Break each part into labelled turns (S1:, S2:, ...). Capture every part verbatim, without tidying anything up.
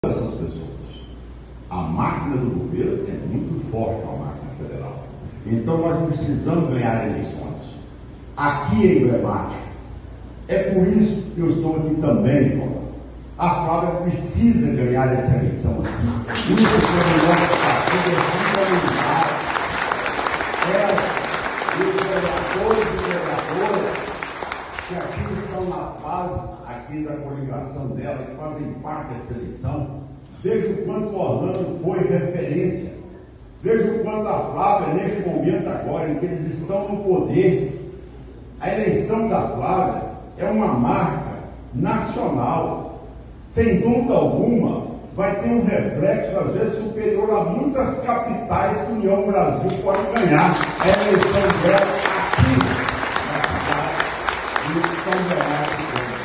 S1: essas pessoas. A máquina do governo é muito forte, a máquina federal. Então nós precisamos ganhar eleições. Aqui é emblemático. É por isso que eu estou aqui também, Paulo. A Flávia precisa ganhar essa eleição aqui. Isso é o nosso partido, é fundamental. É, os vereadores e vereadoras que aqui estão na base aqui da coligação dela, que fazem parte dessa eleição, veja o quanto o Orlando foi referência. Veja o quanto a Flávia, neste momento agora, em que eles estão no poder, a eleição da Flávia é uma marca nacional. Sem dúvida alguma, vai ter um reflexo, às vezes, superior a muitas capitais que a União Brasil pode ganhar. A eleição dela aqui na cidade de São Bernardo.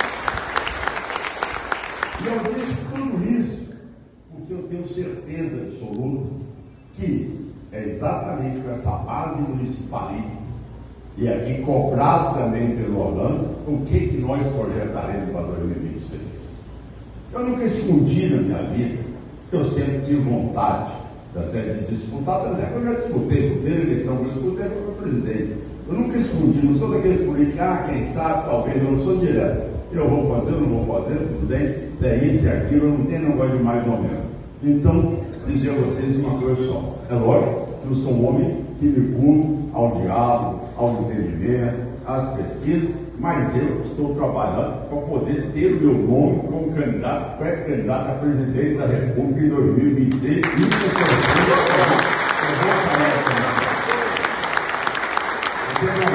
S1: E eu disse tudo isso porque eu tenho certeza absoluta que é exatamente com essa base municipalista e aqui cobrado também pelo Orlando, o que, que nós projetaremos para dois mil e vinte e seis. Eu nunca escondi na minha vida que eu sempre tive vontade da série de disputar, tanto é que eu já disputei, a primeira eleição que eu disputei foi para presidente. Eu nunca escondi, não sou daqueles políticos, ah, quem sabe, talvez, eu não sou direto. Eu vou fazer, eu não vou fazer, tudo bem, é isso e aquilo, eu não tenho negócio de mais ou menos. Então, dizer a vocês uma coisa só. É lógico que eu sou um homem que me curvo ao diálogo, ao entendimento, às pesquisas, mas eu estou trabalhando para poder ter o meu nome como candidato, pré-candidato a presidente da República em dois mil e vinte e seis. Isso é o que eu vou falar. Eu vou falar.